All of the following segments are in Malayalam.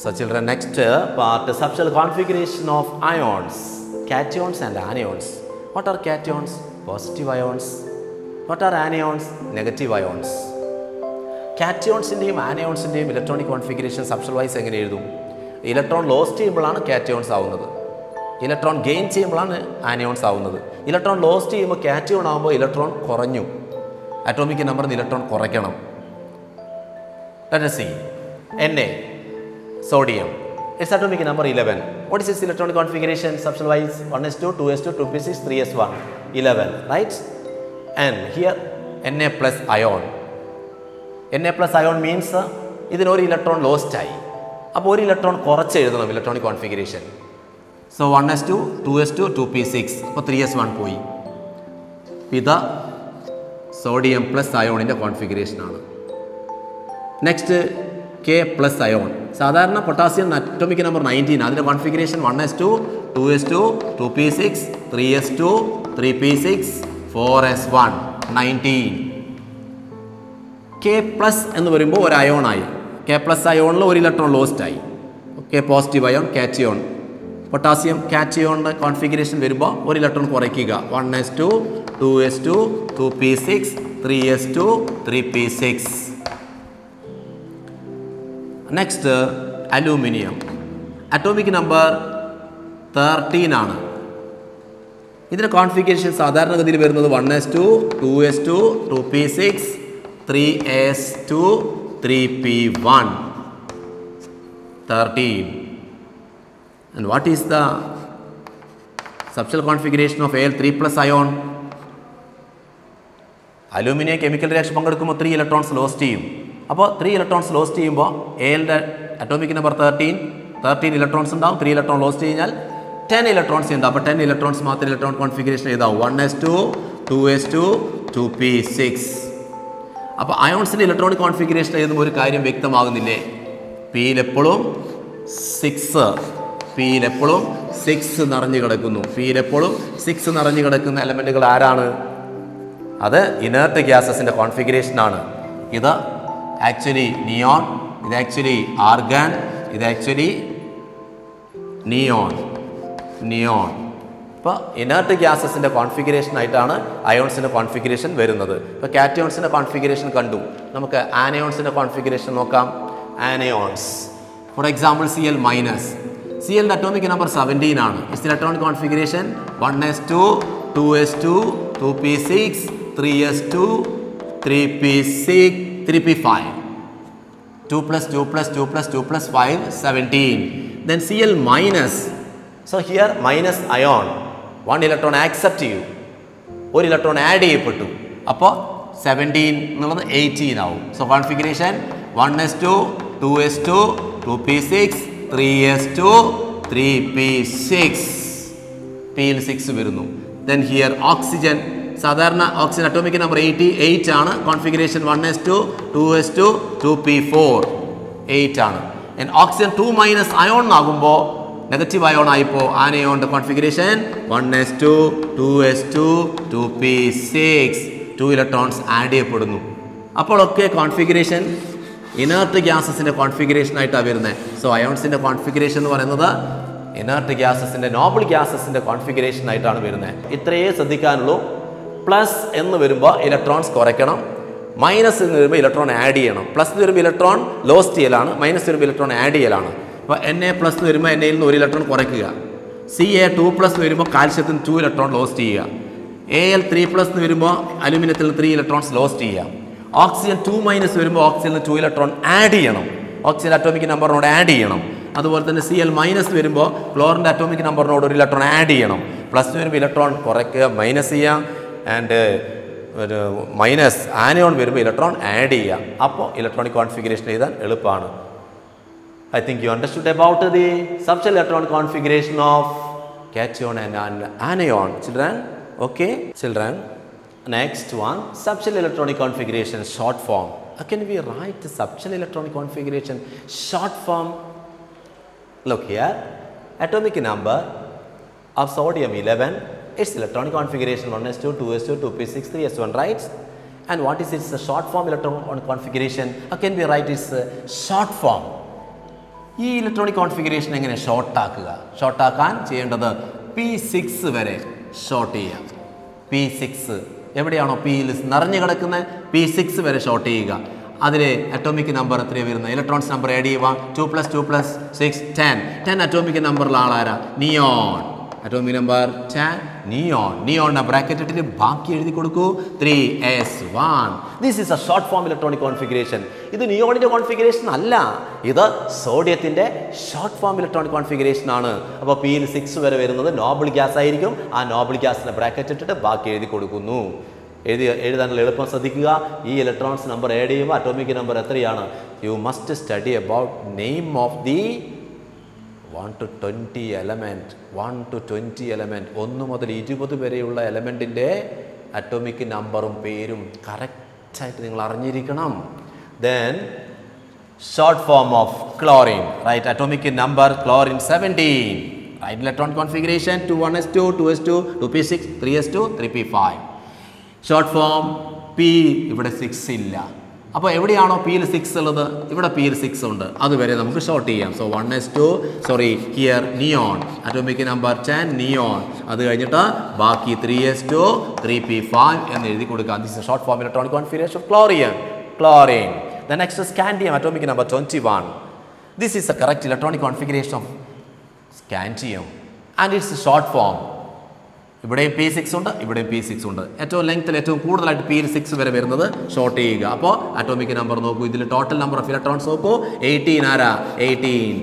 So children, next part, subshell configuration of ions, cations and anions. What are cations? Positive ions. What are anions? Negative ions. Cations indeyum anions indeyum electronic configuration subshell wise engane ezhudum? Electron loss cheyyumbozhanu cations avunathu. Electron gain cheyyumbozhanu anions avunathu. Electron loss cheyyumbol cation avumbo electron koranju. Atomic number electron korakkanam. Let us see. Na, sodium. Its atomic number 11. What is its electronic configuration? Subshell wise 1s2, 2s2, 2p6, 3s1. 11, right? And here Na plus ion. Na plus ion means ഇതിന് ഒരു ഇലക്ട്രോൺ ലോസ്റ്റ് ആയി. അപ്പോൾ ഒരു ഇലക്ട്രോൺ കുറച്ച് എഴുതണം electronic configuration. So 1s2, 2s2, 2p6. അപ്പോൾ 3s1 പോയി. ഇത് സോഡിയം പ്ലസ് അയോണിൻ്റെ കോൺഫിഗറേഷനാണ്. Next K plus ion. സാധാരണ പൊട്ടാസ്യം അറ്റോമിക് നമ്പർ 19. അതിൻ്റെ configuration 1s2, 2s2, 2p6, 3s2, 3p6, 4s1, 19. K plus എന്ന് പറയുമ്പോൾ ഒരു അയോണായി. കെ പ്ലസ് അയോണിൽ ഒരു ഇലക്ട്രോൺ ലോസ്റ്റ് ആയി. K positive ion, cation. Potassium കാറ്റിയോണിൻ്റെ കോൺഫിഗറേഷൻ വരുമ്പോൾ ഒരു ഇലക്ട്രോൺ കുറയ്ക്കുക. 1s2, 2s2, 2p6, 3s2, 3p6. Next aluminium. Atomic number 13 ആണ്. ഇതിൻ്റെ കോൺഫിഗറേഷൻ സാധാരണഗതിയിൽ വരുന്നത് 1s2, 2s2, 2p6, 3s2, 3p1, 13. And what is the subshell configuration of Al3 plus ion? Aluminium chemical reaction പങ്കെടുക്കുമ്പോൾ 3 ഇലക്ട്രോൺസ് ലോസ്റ്റ് ചെയ്യും. അപ്പോൾ 3 ഇലക്ട്രോൺസ് ലോസ്റ്റ് ചെയ്യുമ്പോൾ എയുടെ അറ്റോമിക് നമ്പർ 13 ഇലക്ട്രോൺസ് ഉണ്ടാവും. 3 ഇലക്ട്രോൺ ലോസ്റ്റ് കഴിഞ്ഞാൽ 10 ഇലക്ട്രോൺസ് ഉണ്ടാവും. അപ്പോൾ 10 ഇലക്ട്രോൺസ് മാത്രം electron configuration ചെയ്താവും. 1s2, 2s2, 2p6. അപ്പോൾ അയോൺസിൻ്റെ ഇലക്ട്രോണിക് കോൺഫിഗറേഷൻ എഴുതുമ്പോൾ ഒരു കാര്യം വ്യക്തമാകുന്നില്ലേ? പിയിലെപ്പോഴും 6 നിറഞ്ഞു കിടക്കുന്നു. പിയിലെപ്പോഴും 6 നിറഞ്ഞു കിടക്കുന്ന എലമെൻറ്റുകൾ ആരാണ്? അത് ഇനേർട്ട് ഗ്യാസസിൻ്റെ കോൺഫിഗറേഷനാണ്. ഇത് ആക്ച്വലി നിയോൺ, ഇത് ആക്ച്വലി ആർഗാൻ, ഇത് ആക്ച്വലി നിയോൺ. ഇപ്പോൾ ഇനേർട്ട് ഗ്യാസസിൻ്റെ കോൺഫിഗറേഷൻ ആയിട്ടാണ് അയോൺസിൻ്റെ കോൺഫിഗറേഷൻ വരുന്നത്. ഇപ്പോൾ കാറ്റയോൺസിൻ്റെ കോൺഫിഗറേഷൻ കണ്ടു. നമുക്ക് ആനയോൺസിൻ്റെ കോൺഫിഗറേഷൻ നോക്കാം. Anions for example Cl minus. Clൻ്റെ അറ്റോമിക് നമ്പർ 17 ആണ്. Its electronic configuration 1s2, 2s2, 2p6, 3s2, 3p6, 3p5. 2 plus 2 plus 2 plus 2 plus 5, 17. Then Cl minus. So here minus ion. 1 electron accept ചെയ്യൂ. ഒരു ഇലക്ട്രോൺ ആഡ് ചെയ്യപ്പെട്ടു. അപ്പോൾ 17 എന്നുള്ളത് 18 ആവും. So configuration 1s2, 2s2, 2p6, 3s2, 3p6. പിയിൽ 6 വരുന്നു. Then here oxygen. സാധാരണ ഓക്സിജൻ അറ്റോമിക് നമ്പർ 88 ആണ്. കോൺഫിഗറേഷൻ 1s2, 2s2, 2p4, 8 ആണ്. ഓക്സിജൻ 2 മൈനസ് അയോൺ ആകുമ്പോൾ നെഗറ്റീവ് അയോൺ ആയിപ്പോൾ ആനയോണിൻ്റെ configuration 1s2, 2s2, 2p6, 2 electrons add ചെയ്യപ്പെടുന്നു. അപ്പോഴൊക്കെ കോൺഫിഗറേഷൻ ഇനേർട്ട് ഗ്യാസസിൻ്റെ കോൺഫിഗറേഷൻ ആയിട്ടാണ് വരുന്നത്. സോ അയോൺസിൻ്റെ കോൺഫിഗറേഷൻ എന്ന് പറയുന്നത് ഇനേർട്ട് ഗ്യാസസിൻ്റെ നോബിൾ ഗ്യാസസിൻ്റെ കോൺഫിഗറേഷൻ ആയിട്ടാണ് വരുന്നത്. ഇത്രയേ ശ്രദ്ധിക്കാനുള്ളൂ. പ്ലസ് എന്ന് വരുമ്പോൾ ഇലക്ട്രോൺസ് കുറയ്ക്കണം. മൈനസ് എന്ന് വരുമ്പോൾ ഇലക്ട്രോൺ ആഡ് ചെയ്യണം. പ്ലസ് വരുമ്പോൾ ഇലക്ട്രോൺ ലോസ്റ്റ് ചെയ്യലാണ്. മൈനസ് വരുമ്പോൾ ഇലക്ട്രോൺ ആഡ് ചെയ്യലാണ്. അപ്പോൾ Na പ്ലസ് വരുമ്പോൾ എന്നയിൽ നിന്ന് 1 ഇലക്ട്രോൺ കുറയ്ക്കുക. Ca2 പ്ലസ് വരുമ്പോൾ കാൽഷ്യത്തിന് 2 ഇലക്ട്രോൺ ലോസ്റ്റ് ചെയ്യുക. Al3 പ്ലസ് വരുമ്പോൾ അലുമിനിയത്തിൽ 3 ഇലക്ട്രോൺസ് ലോസ്റ്റ് ചെയ്യുക. ഓക്സിജൻ 2 മൈനസ് വരുമ്പോൾ ഓക്സിജനിൽ 2 ഇലക്ട്രോൺ ആഡ് ചെയ്യണം. ഓക്സിജൻ അറ്റോമിക് നമ്പറിനോട് ആഡ് ചെയ്യണം. അതുപോലെ തന്നെ Cl മൈനസ് വരുമ്പോൾ ക്ലോറിൻ്റെ അറ്റോമിക് നമ്പറിനോട് 1 ഇലക്ട്രോൺ ആഡ് ചെയ്യണം. പ്ലസ് വരുമ്പോൾ ഇലക്ട്രോൺ കുറയ്ക്കുക, മൈനസ് ചെയ്യുക. ആൻഡ് ഒരു മൈനസ് ആനയോൺ വരുമ്പോൾ ഇലക്ട്രോൺ ആഡ് ചെയ്യുക. അപ്പോൾ ഇലക്ട്രോണിക് കോൺഫിഗറേഷൻ എഴുതാൻ എളുപ്പമാണ്. I think you understood about the subshell electron configuration of cation and anion, children. Okay, children. Next one, subshell electronic configuration short form. How can we write the subshell electronic configuration short form? Look here, atomic number of sodium 11. Its electronic configuration 1s2, 2s2, 2p6, 3s1, right? And what is its short form electron configuration? How can we write its short form? ഈ ഇലക്ട്രോണിക് കോൺഫിഗറേഷൻ എങ്ങനെ ഷോർട്ടാക്കുക? ഷോർട്ടാക്കാൻ ചെയ്യേണ്ടത് P6 വരെ ഷോർട്ട് ചെയ്യാം. P6 എവിടെയാണോ Pയിൽ നിറഞ്ഞു കിടക്കുന്നത് P6 വരെ ഷോർട്ട് ചെയ്യുക. അതിലെ അറ്റോമിക് നമ്പർ എത്രയാണ് വരുന്നത്? ഇലക്ട്രോൺസ് നമ്പർ ആഡ് ചെയ്യുക. 2 + 2 + 6 10 അറ്റോമിക് നമ്പറിലെ ആളാരാ? നിയോൺ. Atomic number 10 neon. നിയോണിന്റെ ബ്രാക്കറ്റ് ഇട്ടിട്ട് ബാക്കി എഴുതി കൊടുക്കൂ 3s1. This is a short form electronic configuration. ഇത് നിയോണിന്റെ കോൺഫിഗറേഷൻ അല്ല, ഇത് സോഡിയത്തിന്റെ ഷോർട്ട് ഫോം ഇലക്ട്രോണിക് കോൺഫിഗറേഷൻ ആണ്. അപ്പോൾ Pയിൽ 6 വരെ വരുന്നത് നോബിൾ ഗ്യാസ് ആയിരിക്കും. ആ നോബിൾ ഗ്യാസിന്റെ ബ്രാക്കറ്റ് ഇട്ടിട്ട് ബാക്കി എഴുതി കൊടുക്കുന്നു. എഴുതാനുള്ള എളുപ്പം ശ്രദ്ധിക്കുക. ഈ ഇലക്ട്രോൺസ് നമ്പർ ആഡ് ചെയ്യുമ്പോൾ അറ്റോമിക് നമ്പർ എത്രയാണ്? You must study about name of the 1 to 20 element. 1 to 20 element, 1 മുതൽ 20 വരെയുള്ള എലമെൻറ്റിൻ്റെ അറ്റോമിക് നമ്പറും പേരും കറക്റ്റായിട്ട് നിങ്ങൾ അറിഞ്ഞിരിക്കണം. Then short form of chlorine, right? Atomic number chlorine 17. Right electron configuration 21s2, 2s2, 2p6, 3s2, 3p5. Short form P ഇവിടെ 6 ഇല്ല. അപ്പോൾ എവിടെയാണോ Pയിൽ 6 ഉള്ളത് ഇവിടെ Pയിൽ 6 ഉണ്ട്. അതുവരെ നമുക്ക് ഷോർട്ട് ചെയ്യാം. So 1s2, here neon, atomic number 10 neon. അത് കഴിഞ്ഞിട്ട് ബാക്കി 3s2, 3p5 എന്ന് എഴുതി കൊടുക്കാം. This is short form electronic configuration of chlorine. The next scandium, atomic number 21. This is a correct electronic configuration of scandium and its short form. ഇവിടെയും P6 ഉണ്ട്, ഇവിടെയും P6 ഉണ്ട്. ഏറ്റവും ലെങ്ത്തിൽ ഏറ്റവും കൂടുതലായിട്ട് P6 വരെ വരുന്നത് ഷോർട്ട് ചെയ്യുക. അപ്പോൾ അറ്റോമിക് നമ്പർ നോക്കൂ, ഇതിൽ ടോട്ടൽ നമ്പർ ഓഫ് ഇലക്ട്രോൺസ് നോക്കൂ. 18 ആരാ? 18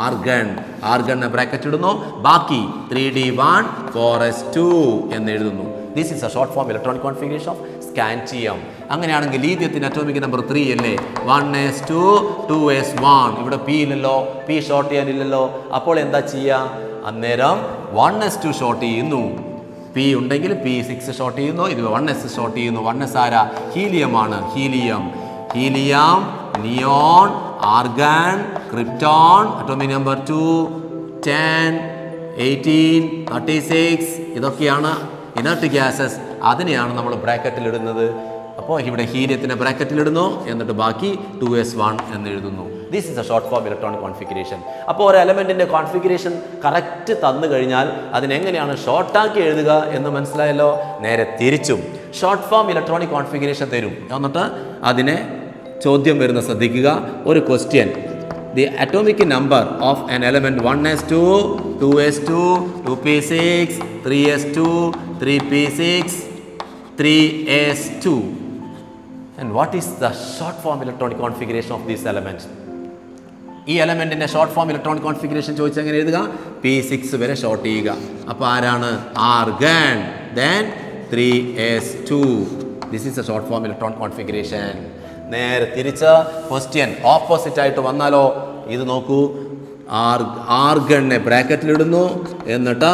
ആർഗൺ ബ്രാക്കറ്റ് ഇടുന്നു. ബാക്കി 3d1 4s2 എന്ന് എഴുതുന്നു. This is a short form electronic configuration of scandium. അങ്ങനെയാണെങ്കിൽ ലീഥിയത്തിന്റെ അറ്റോമിക് നമ്പർ 3 അല്ലേ? 1s2, 2s1. ഇവിടെ P ഇല്ലല്ലോ, P ഷോർട്ട് ചെയ്യാനില്ലല്ലോ. അപ്പോൾ എന്താ ചെയ്യുക? അന്നേരം 1s2 ഷോർട്ട് ചെയ്യുന്നു. P ഉണ്ടെങ്കിൽ P6 ഷോർട്ട് ചെയ്യുന്നു. ഇത് 1s ഷോർട്ട് ചെയ്യുന്നു. 1s ആരാ? ഹീലിയമാണ്. Helium, neon, argon, krypton. Atomic number 2, 10, 18, 36 ഇതൊക്കെയാണ് ഇനർട്ട് ഗ്യാസസ്. അതിനെയാണ് നമ്മൾ ബ്രാക്കറ്റിൽ ഇടുന്നത്. അപ്പോൾ ഇവിടെ ഹീലിയത്തിൻ്റെ ബ്രാക്കറ്റിൽ ഇടുന്നു, എന്നിട്ട് ബാക്കി 2s1 എന്ന് എഴുതുന്നു. This is a short form electronic configuration. അപ്പോൾ ഒരു എലമെൻറ്റിൻ്റെ കോൺഫിഗറേഷൻ കറക്റ്റ് തന്നു കഴിഞ്ഞാൽ അതിനെങ്ങനെയാണ് ഷോർട്ടാക്കി എഴുതുക എന്ന് മനസ്സിലായല്ലോ. നേരെ തിരിച്ചും ഷോർട്ട് ഫോം ഇലക്ട്രോണിക് കോൺഫിഗറേഷൻ തരും, എന്നിട്ട് അതിനെ ചോദ്യം വരുന്ന ശ്രദ്ധിക്കുക. ഒരു question, the atomic number of an element 1s2, 2s2, 2p6, 3s2, 3p6, 3s2. And what is the short form electronic configuration of these elements? ഈ എലമെൻറ്റിൻ്റെ ഷോർട്ട് ഫോം ഇലക്ട്രോണിക് കോൺഫിഗറേഷൻ ചോദിച്ചാൽ എങ്ങനെ എഴുതുക? P6 വരെ ഷോർട്ട് ചെയ്യുക. അപ്പോൾ ആരാണ്? Argon. Then 3s2. This is a short form electronic configuration. നേരെ തിരിച്ച് ക്വസ്റ്റ്യൻ ഓപ്പോസിറ്റ് ആയിട്ട് വന്നാലോ? ഇത് നോക്കൂ, ആർഗണിനെ ബ്രാക്കറ്റിലിടുന്നു, എന്നിട്ട്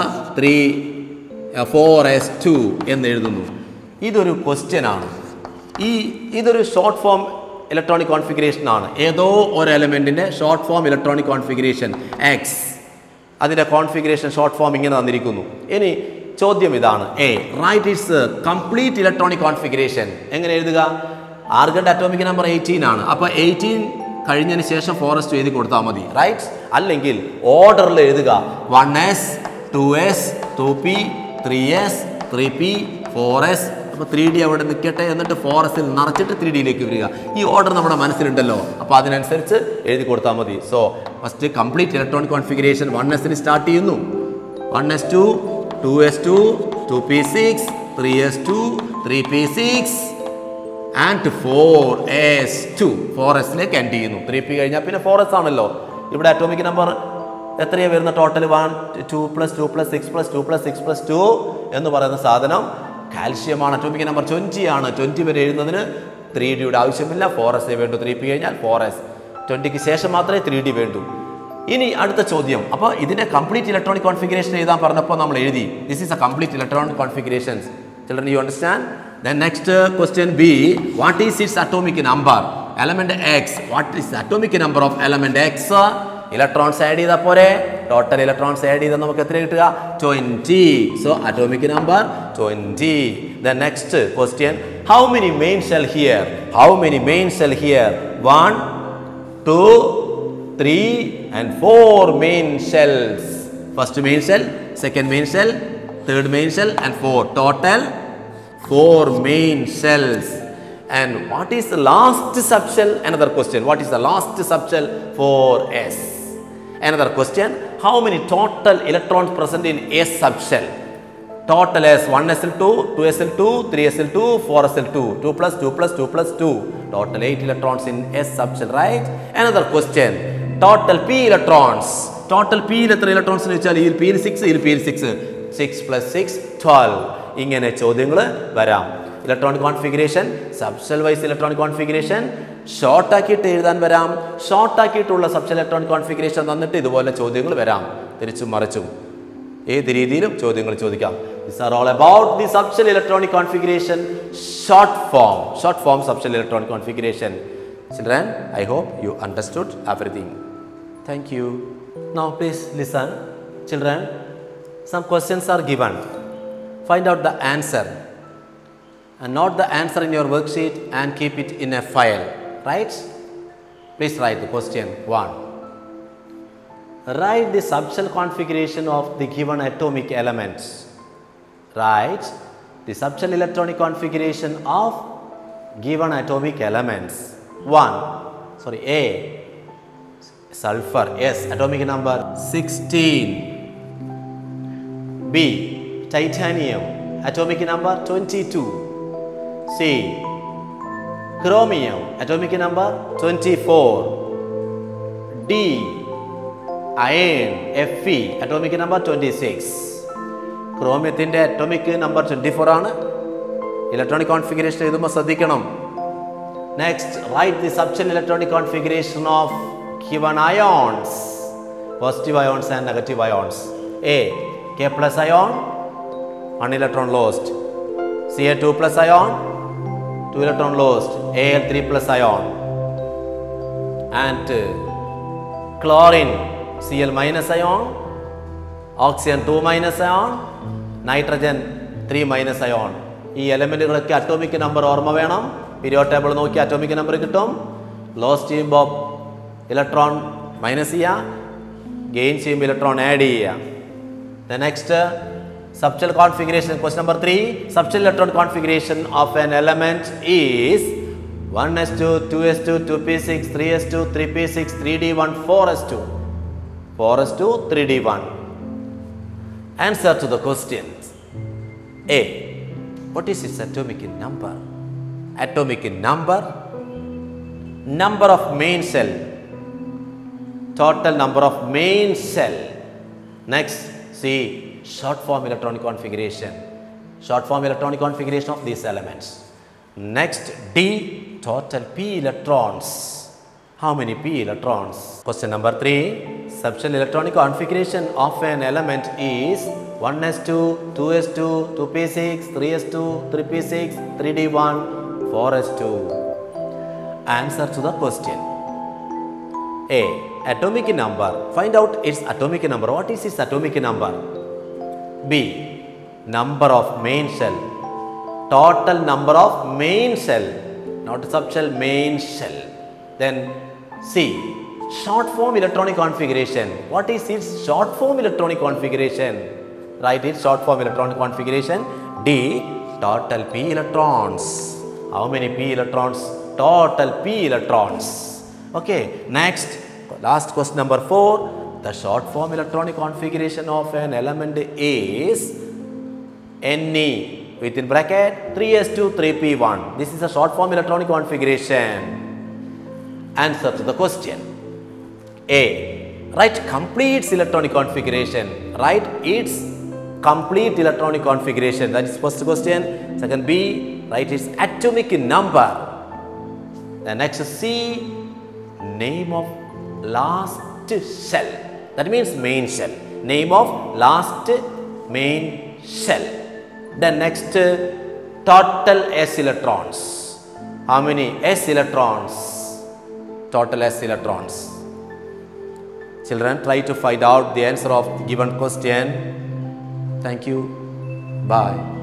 4s2 എന്ന് എഴുതുന്നു. ഇതൊരു ക്വസ്റ്റ്യൻ ആണ്. ഇതൊരു ഷോർട്ട് ഫോം ഇലക്ട്രോണിക് കോൺഫിഗറേഷൻ ആണ്. ഏതോ ഒരു എലമെൻറ്റിൻ്റെ short form electronic configuration X, അതിൻ്റെ കോൺഫിഗറേഷൻ ഷോർട്ട് ഫോം ഇങ്ങനെ തന്നിരിക്കുന്നു. ഇനി ചോദ്യം ഇതാണ്, write its complete electronic configuration. എങ്ങനെ എഴുതുക? ആർഗണിൻ്റെ അറ്റോമിക് നമ്പർ 18 ആണ്. അപ്പോൾ 18 കഴിഞ്ഞതിന് ശേഷം 4s2 എഴുതി കൊടുത്താൽ മതി, റൈറ്റ്? അല്ലെങ്കിൽ ഓർഡറിൽ എഴുതുക. 1s, 2s, 2p, 3s, 3p, 4s. അപ്പോൾ 3d അവിടെ നിൽക്കട്ടെ, എന്നിട്ട് 4s നിറച്ചിട്ട് 3dയിലേക്ക് വരിക. ഈ ഓർഡർ നമ്മുടെ മനസ്സിലുണ്ടല്ലോ, അപ്പോൾ അതിനനുസരിച്ച് എഴുതി കൊടുത്താൽ മതി. So first complete electronic configuration 1s start ചെയ്യുന്നു. 1s2, 2s2, 2p6, 3s2, 3p6 and 4s2. 4sലേക്ക് end ചെയ്യുന്നു. 3p കഴിഞ്ഞാൽ പിന്നെ 4s ആണല്ലോ. ഇവിടെ അറ്റോമിക് നമ്പർ എത്രയാണ് വരുന്ന? ടോട്ടൽ 1, 2 + 2 + 6 + 2 + 6 + 2 എന്ന് പറയുന്ന സാധനം കാൽഷ്യമാണ്. അറ്റോമിക് നമ്പർ 20 ആണ്. 20 വരെ എഴുതുന്നതിന് 3dയുടെ ആവശ്യമില്ല. 4s വേണ്ടു. 3p കഴിഞ്ഞാൽ 4s. 20ക്ക് ശേഷം മാത്രമേ 3d വേണ്ടൂ. ഇനി അടുത്ത ചോദ്യം. അപ്പോൾ ഇതിൻ്റെ കംപ്ലീറ്റ് ഇലക്ട്രോണിക് കോൺഫിഗറേഷൻ എഴുതാൻ പറഞ്ഞപ്പോൾ നമ്മൾ എഴുതി. This is a complete electronic configurations. Children, you understand? Then next question B, what is its atomic number? Element X, what is the atomic number of element X? Electrons add ചെയ്താൽ പോരെ? Total electrons add ചെയ്താൽ നമുക്ക് എത്ര കിട്ടുക? 20. So atomic number 20. The next question, how many main shell here? How many main shell here? 1, 2, 3 and 4 main shells. First main shell, second main shell, third main shell and 4. Total 4 main shells. And what is the last subshell? Another question. What is the last subshell? 4s. Another question. How many total electrons present in S subshell? Total is 1s2, 2s2, 3s2, 4s2, 2 plus 2 plus 2 plus 2. Total 8 electrons in S subshell, right? Another question. Total p electrons. Total p electrons in P 6, P 6. 6 plus 6, 12. ഇങ്ങനെ ചോദ്യങ്ങൾ വരാം. Electronic configuration, subshell wise electronic configuration, short ആക്കിയിട്ട് എഴുതാൻ വരാം. ഷോർട്ട് ആക്കിയിട്ടുള്ള സബ്ഷെൽ ഇലക്ട്രോണിക് കോൺഫിഗറേഷൻ തന്നിട്ട് ഇതുപോലെ ചോദ്യങ്ങൾ വരാം. തിരിച്ചും മറിച്ചും ഏത് രീതിയിലും ചോദ്യങ്ങൾ ചോദിക്കാം. These are all about the subshell electronic configuration short form subshell electronic configuration. Children, I hope you understood everything. Thank you. Now please listen. Children, some questions are given. Find out the answer and note the answer in your worksheet and keep it in a file. Right? Please write the question 1. Write the subshell configuration of the given atomic elements. Write the subshell electronic configuration of given atomic elements. 1. A. Sulfur. S. Atomic number 16. B. Titanium. Atomic number 22. C. Chromium. Atomic number 24. D. Iron. Fe. Atomic number 26. Chromiumത്തിന്റെ atomic number 24 ആണ്. Electronic configuration എഴുതുമ്പോൾ ശ്രദ്ധിക്കണം. Next, write the subshell electronic configuration of given ions. Positive ions and negative ions. A. K plus ion, 1 electron lost. Ca2 plus ion, 2 electron lost. Al3 plus ion. And chlorine, Cl minus ion, oxygen 2 minus ion, nitrogen 3 minus ion. ഈ എലമെന്റുകളൊക്കെ അറ്റോമിക് നമ്പർ ഓർമ്മ വേണം. പീരിയോഡ് ടേബിൾ നോക്കി അറ്റോമിക് നമ്പർ കിട്ടും. ലോസ് ചെയ്യുമ്പോൾ ഇലക്ട്രോൺ മൈനസ് ചെയ്യുക, ഗെയിൻ ചെയ്യുമ്പോൾ ഇലക്ട്രോൺ ആഡ് ചെയ്യുക. The next subshell configuration, question number 3, subshell electron configuration of an element is 1s2, 2s2, 2p6, 3s2, 3p6, 3d1, 4s2. 4s2, 3d1. Answer to the questions. A. What is its atomic number? Atomic number, number of main shell, total number of main shell. Next, C. Short form electronic configuration, short form electronic configuration of these elements. Next, D. Total p electrons. How many p electrons? Question number 3. Subshell electronic configuration of an element is 1s2, 2s2, 2p6, 3s2, 3p6, 3d1, 4s2. Answer to the question. A. Atomic number. Find out its atomic number. What is its atomic number? B. Number of main shell. Total number of main shell. Not subshell, main shell. Then C. Short form electronic configuration. What is its short form electronic configuration? Write its short form electronic configuration. D. Total p electrons. How many p electrons? Total p electrons. Okay. Next, last question number 4. The short form electronic configuration of an element is Ne within bracket 3s2, 3p1. This is a short form electronic configuration. Answer to the question. A. Write complete electronic configuration. Write its complete electronic configuration. That is first question. Second, B. Write its atomic number. The next, C. Name of last shell. That means main shell. Name of last main shell. Then next, total s electrons. How many s electrons? Total s electrons. Children, try to find out the answer of the given question. Thank you. Bye.